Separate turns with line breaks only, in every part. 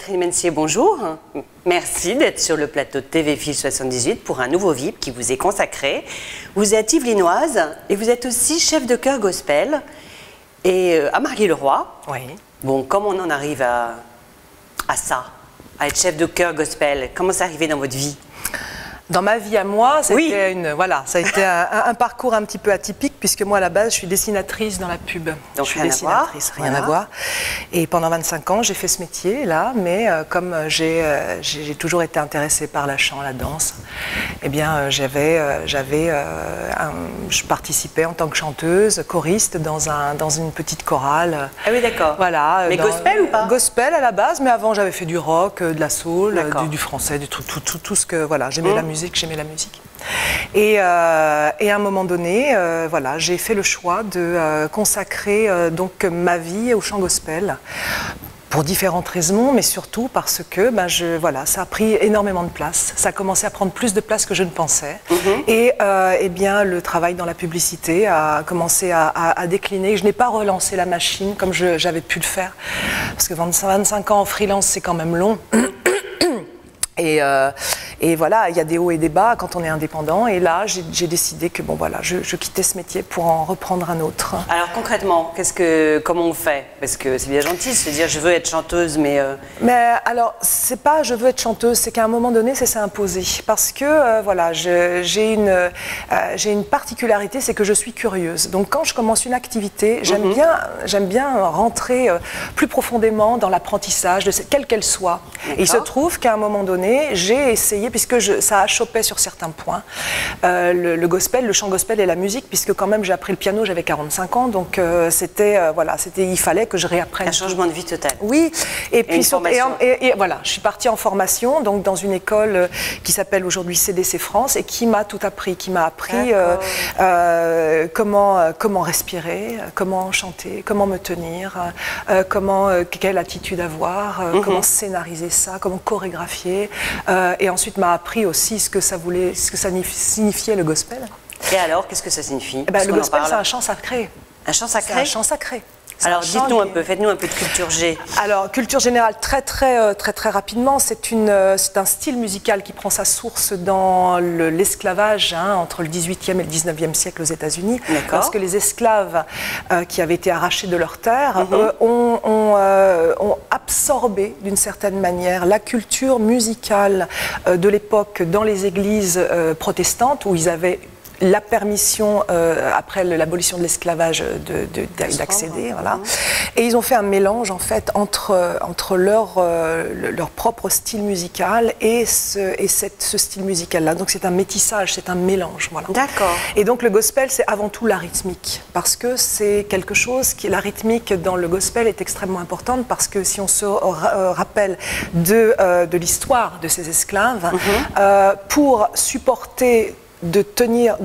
Catherine Mencier, bonjour. Merci d'être sur le plateau de TV Fil 78 pour un nouveau VIP qui vous est consacré. Vous êtes yvelinoise et vous êtes aussi chef de chœur gospel et à Marly-le-Roi.
Oui.
Bon, comment on en arrive à ça, à être chef de chœur gospel? Comment c'est arrivé dans votre vie?
Dans ma vie à moi, ça a
Oui.
été, ça a été un parcours un petit peu atypique, puisque moi, à la base, je suis dessinatrice dans la pub.
Donc,
je suis
rien à voir.
rien à voir. Et pendant 25 ans, j'ai fait ce métier-là, mais comme j'ai toujours été intéressée par la chant, la danse, eh bien, je participais en tant que chanteuse, choriste, dans une petite chorale.
Ah oui, d'accord.
Voilà.
Mais gospel ou pas?
Gospel à la base, mais avant, j'avais fait du rock, de la soul, du français, tout ce que... Voilà, j'aimais la musique. Et à un moment donné, j'ai fait le choix de consacrer donc ma vie au chant gospel pour différentes raisons, mais surtout parce que ça a pris énormément de place. Ça a commencé à prendre plus de place que je ne pensais. Et bien, le travail dans la publicité a commencé à décliner. Je n'ai pas relancé la machine comme j'avais pu le faire, parce que 25 ans en freelance, c'est quand même long. Et voilà, il y a des hauts et des bas quand on est indépendant. Et là, j'ai décidé que je quittais ce métier pour en reprendre un autre.
Alors concrètement, comment on fait? Parce que c'est bien gentil de se dire je veux être chanteuse, mais...
Mais alors, c'est pas je veux être chanteuse, c'est qu'à un moment donné, ça s'est imposé. Parce que j'ai une particularité, c'est que je suis curieuse. Donc quand je commence une activité, j'aime bien rentrer plus profondément dans l'apprentissage, quelle qu'elle soit. Et il se trouve qu'à un moment donné, j'ai essayé, puisque ça a chopé sur certains points, le gospel, le chant gospel et la musique, puisque quand même j'ai appris le piano, j'avais 45 ans, donc il fallait que je réapprenne.
Un changement de vie total.
Oui, et puis
voilà,
je suis partie en formation, donc dans une école qui s'appelle aujourd'hui CDC France et qui m'a tout appris, comment respirer, comment chanter, comment me tenir, quelle attitude avoir, comment scénariser ça, comment chorégraphier. Et ensuite m'a appris aussi ce que ça signifiait le gospel.
Et alors, qu'est-ce que ça signifie?
Le gospel, c'est un chant sacré.
Un chant sacré?
C'est un chant sacré.
Alors dites-nous un peu, faites-nous un peu de culture G.
Alors culture générale, très rapidement, c'est un style musical qui prend sa source dans l'esclavage entre le 18e et le 19e siècle aux États-Unis, parce que les esclaves qui avaient été arrachés de leurs terres ont absorbé d'une certaine manière la culture musicale de l'époque dans les églises protestantes où ils avaient la permission, après l'abolition de l'esclavage, d'accéder. Voilà. Et ils ont fait un mélange, en fait, entre leur propre style musical et ce style musical-là. Donc c'est un métissage, c'est un mélange. Voilà.
D'accord.
Et donc le gospel, c'est avant tout la rythmique. Parce que c'est quelque chose la rythmique dans le gospel est extrêmement importante, parce que si on se rappelle de l'histoire de ces esclaves, pour supporter de tenir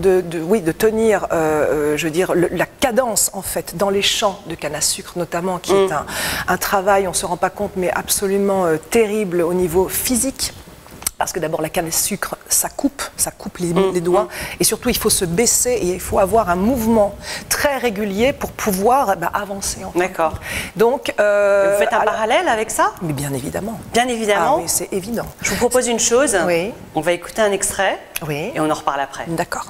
la cadence en fait dans les champs de canne à sucre notamment, qui est un travail, on se rend pas compte, mais absolument terrible au niveau physique. Parce que d'abord la canne à sucre, ça coupe les doigts, et surtout il faut se baisser et il faut avoir un mouvement très régulier pour pouvoir avancer.
D'accord.
Donc,
vous faites un parallèle avec ça?
Mais bien évidemment.
Bien évidemment.
Ah oui, c'est évident.
Je vous propose une chose.
Oui.
On va écouter un extrait.
Oui.
Et on en reparle après.
D'accord.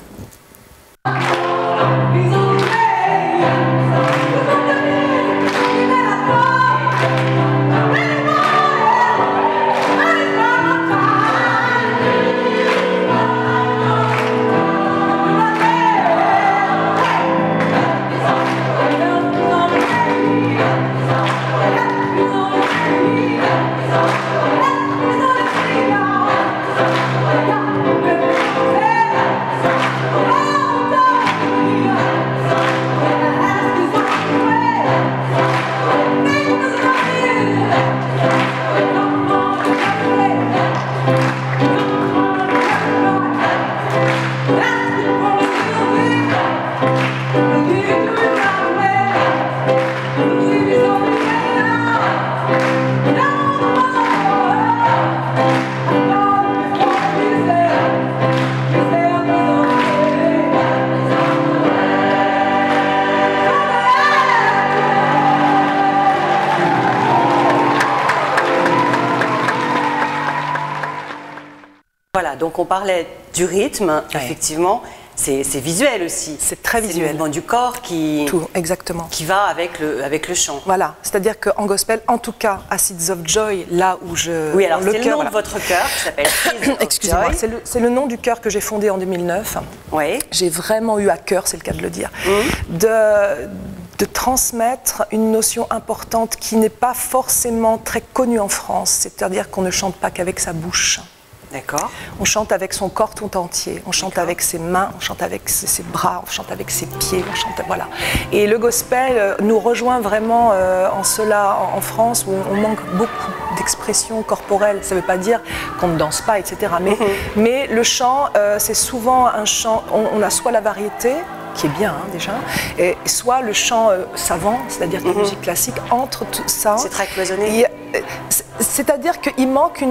donc on parlait du rythme, effectivement. C'est visuel aussi.
C'est très visuel.
C'est le mouvement du corps qui va avec le chant.
Voilà, c'est-à-dire qu'en gospel, en tout cas, à Seeds of Joy, là où je...
Oui, alors c'est le nom de votre chœur qui s'appelle Seeds of
Excusez-moi,
Joy.
c'est le nom du chœur que j'ai fondé en 2009.
Oui.
J'ai vraiment eu à cœur, c'est le cas de le dire, de transmettre une notion importante qui n'est pas forcément très connue en France, c'est-à-dire qu'on ne chante pas qu'avec sa bouche.
D'accord.
On chante avec son corps tout entier, on chante avec ses mains, on chante avec ses bras, on chante avec ses pieds, on chante, voilà. Et le gospel nous rejoint vraiment en cela en France, où on manque beaucoup d'expression corporelle. Ça ne veut pas dire qu'on ne danse pas, etc. Mais le chant, c'est souvent un chant, on a soit la variété, qui est bien déjà, et soit le chant savant, c'est-à-dire la musique classique, entre tout ça.
C'est très cloisonné.
C'est-à-dire qu'il manque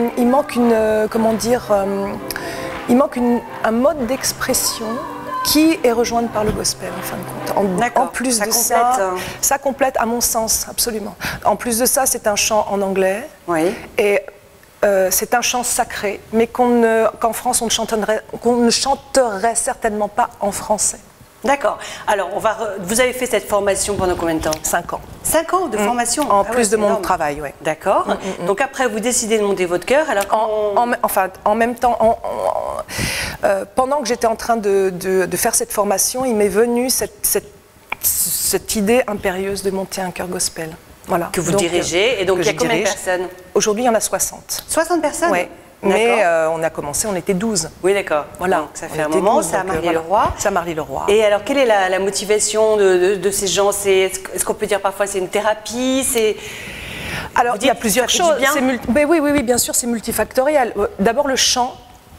un mode d'expression qui est rejointe par le gospel, en fin de compte. En plus de ça, ça complète, à mon sens, absolument. En plus de ça, c'est un chant en anglais.
Oui.
Et c'est un chant sacré, mais qu'en France, qu'on ne chanterait certainement pas en français.
D'accord. Alors, vous avez fait cette formation pendant combien de temps?
5 ans.
5 ans de formation?
En plus de mon travail, oui.
D'accord. Donc après, vous décidez de monter votre chœur. Alors
en même temps, pendant que j'étais en train de faire cette formation, il m'est venu cette idée impérieuse de monter un chœur gospel. Voilà.
Que vous dirigez. Et donc, il y a combien de personnes?
Aujourd'hui, il y en a 60.
60 personnes?
Oui. Mais on a commencé, on était 12.
Oui, d'accord.
Voilà.
Donc, ça fait un moment, c'est à Marly-le-Roi.
C'est à Marly-le-Roi.
Et alors, quelle est la motivation de ces gens? Est-ce qu'on peut dire parfois c'est une thérapie?
Alors, il y a plusieurs choses. Oui, bien sûr, c'est multifactoriel. D'abord, le chant.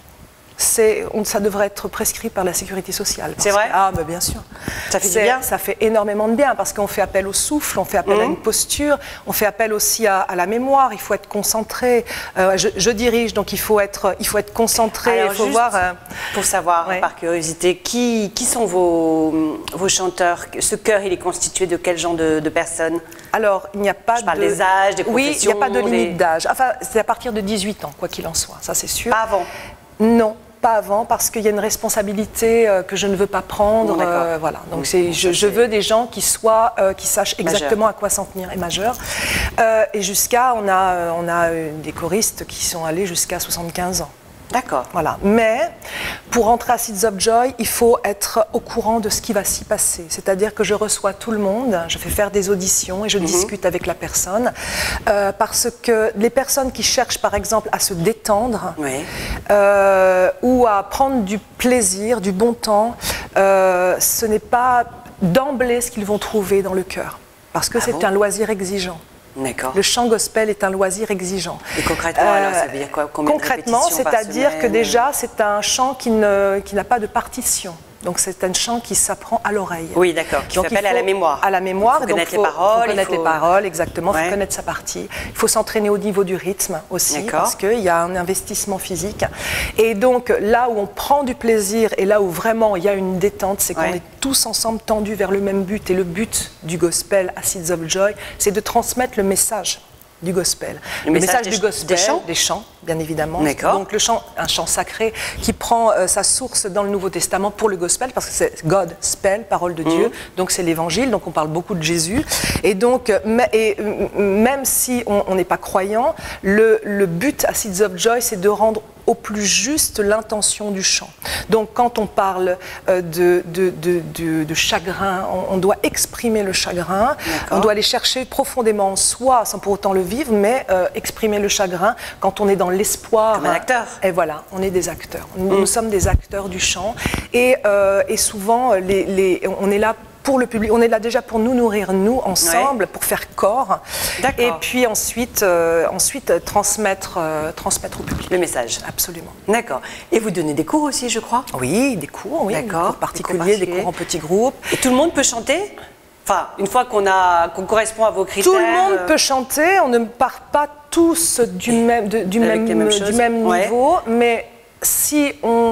Ça devrait être prescrit par la sécurité sociale.
C'est vrai?
Ah, bah bien sûr.
Ça fait du bien?
Ça fait énormément de bien parce qu'on fait appel au souffle, on fait appel à une posture, on fait appel aussi à la mémoire. Il faut être concentré. Je dirige, donc il faut être concentré.
Alors, pour savoir, par curiosité, qui sont vos chanteurs? Ce chœur, il est constitué de quel genre de personnes?
Alors, il n'y a pas
Je parle des âges, des professions.
Oui, il n'y a pas de limite d'âge. Enfin, c'est à partir de 18 ans, quoi qu'il en soit. Ça, c'est sûr.
Pas avant?
Non. Pas avant, parce qu'il y a une responsabilité que je ne veux pas prendre. Voilà. Donc je veux des gens qui sachent exactement à quoi s'en tenir, et majeurs. Et on a des choristes qui sont allés jusqu'à 75 ans.
D'accord.
Voilà. Mais pour entrer à Seeds of Joy, il faut être au courant de ce qui va s'y passer. C'est-à-dire que je reçois tout le monde, je fais faire des auditions et je discute avec la personne. Parce que les personnes qui cherchent, par exemple, à se détendre ou à prendre du plaisir, du bon temps, ce n'est pas d'emblée ce qu'ils vont trouver dans le chœur. Parce que c'est un loisir exigeant. Le chant gospel est un loisir exigeant.
Et concrètement, alors, ça veut dire quoi?
Concrètement, c'est-à-dire que déjà, c'est un chant qui n'a pas de partition. Donc c'est un chant qui s'apprend à l'oreille.
Oui, d'accord, qui s'appelle à la mémoire.
À la mémoire.
Il faut connaître les paroles.
Il faut connaître les paroles, exactement, il faut connaître sa partie. Il faut s'entraîner au niveau du rythme aussi, parce qu'il y a un investissement physique. Et donc là où on prend du plaisir et là où vraiment il y a une détente, c'est qu'on est tous ensemble tendus vers le même but. Et le but du gospel à Seeds of Joy, c'est de transmettre le message du gospel. Le message du gospel, des chants, bien évidemment. Donc le chant, un chant sacré qui prend sa source dans le Nouveau Testament pour le gospel, parce que c'est God spell, parole de Dieu, donc c'est l'évangile, donc on parle beaucoup de Jésus. Et donc, même si on n'est pas croyant, le but à Seeds of Joy, c'est de rendre au plus juste l'intention du chant. Donc quand on parle de chagrin, on doit exprimer le chagrin, on doit aller chercher profondément en soi, sans pour autant le vivre, mais exprimer le chagrin quand on est dans l'espoir.
Comme un acteur.
Et voilà, on est des acteurs. Nous sommes des acteurs du chant. Et souvent, on est là pour le public, on est là déjà pour nous nourrir, nous, ensemble, pour faire corps. Et puis ensuite transmettre au public.
Le message.
Absolument.
D'accord. Et vous donnez des cours aussi, je crois?
Oui, des cours, oui. Des cours particuliers, des cours en petits groupes.
Et tout le monde peut chanter? Enfin, une fois qu'on correspond à vos critères...
Tout le monde peut chanter, on ne part pas tous du même niveau, mais si on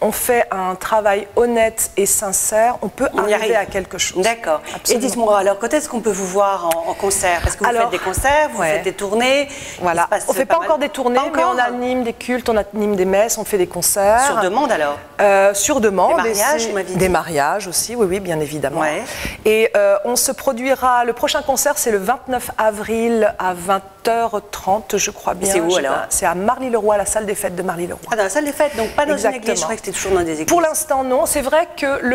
on fait un travail honnête et sincère, on peut arriver à quelque chose.
D'accord. Et dites-moi, alors quand est-ce qu'on peut vous voir en concert? Parce que vous faites des concerts, vous faites des tournées.
Voilà. On ne fait pas encore des tournées, mais on anime des cultes, on anime des messes, on fait des concerts.
Sur demande alors?
Sur demande.
Des mariages, vous m'avez dit.
Des mariages aussi, oui, bien évidemment. Ouais. Et on se produira, le prochain concert c'est le 29 avril à 20h30, je crois bien.
C'est où alors?
C'est à Marly-le-Roi, la salle des fêtes de Marly-le-Roi.
Ah, dans la salle des fêtes, donc pas dans une église, je croyais que c'était toujours dans des églises.
Pour l'instant, non. C'est vrai que le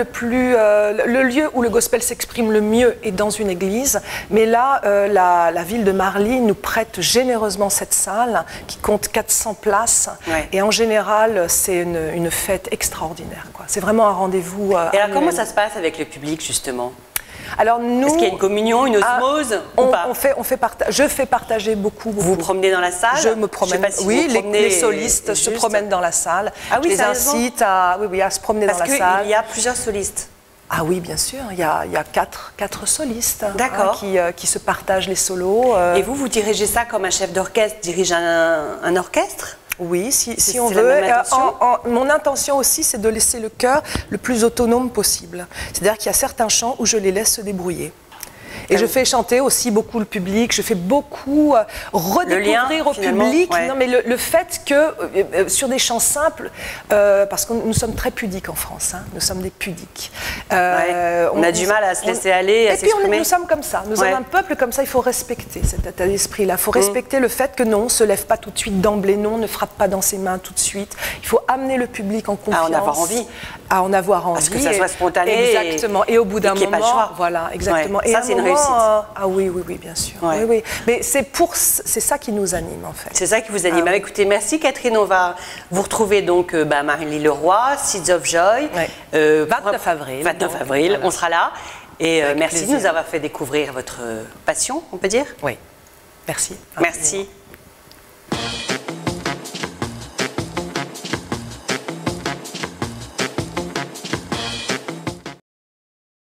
lieu où le gospel s'exprime le mieux est dans une église, mais là, la ville de Marly nous prête généreusement cette salle qui compte 400 places. Ouais. Et en général, c'est une fête extraordinaire, quoi. C'est vraiment un rendez-vous.
Et alors, comment ça se passe avec le public, justement?
Alors nous,
est-ce qu'il y a une communion, une osmose ou pas?
Je fais partager beaucoup.
Vous vous promenez dans la salle?
Je me promène. Oui, les solistes se promènent dans la salle.
Ah oui,
je les incite à se promener dans la salle.
Parce qu'il y a plusieurs solistes.
Ah oui, bien sûr. Il y a quatre solistes qui se partagent les solos.
Et vous dirigez ça comme un chef d'orchestre dirige un orchestre?
Oui, si on veut. Mon intention aussi, c'est de laisser le chœur le plus autonome possible. C'est-à-dire qu'il y a certains chants où je les laisse se débrouiller. Et je fais chanter aussi beaucoup le public, je fais beaucoup redécouvrir au public. Ouais. Non, mais le fait que sur des chants simples, parce que nous sommes très pudiques en France, hein, nous sommes des pudiques.
On a du mal à se laisser aller, à s'exprimer.
Et puis nous sommes comme ça, nous sommes un peuple comme ça, il faut respecter cet état d'esprit-là. Il faut respecter le fait que non, on ne se lève pas tout de suite d'emblée, non, on ne frappe pas dans ses mains tout de suite. Il faut amener le public en confiance.
À en avoir envie.
À en avoir envie.
Parce que ça soit spontané.
Exactement. Et au bout d'un moment,
pas le choix.
voilà, exactement.
Ouais. Ça, c'est une réussite.
Ah oui, bien sûr. Ouais. Oui. Mais c'est ça qui nous anime, en fait.
C'est ça qui vous anime. Écoutez, merci Catherine. On va vous retrouver donc Marly-le-Roi, Seeds of Joy.
29 avril.
29 avril, voilà. On sera là. Et merci de nous avoir fait découvrir votre passion, on peut dire.
Oui. Merci.
Merci.